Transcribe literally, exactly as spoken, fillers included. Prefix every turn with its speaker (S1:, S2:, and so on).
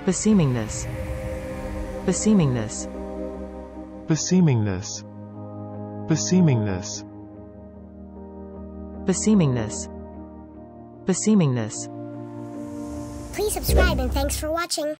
S1: beseemingness, beseemingness,
S2: beseemingness, beseemingness,
S1: beseemingness, beseemingness.
S3: Please subscribe and thanks for watching.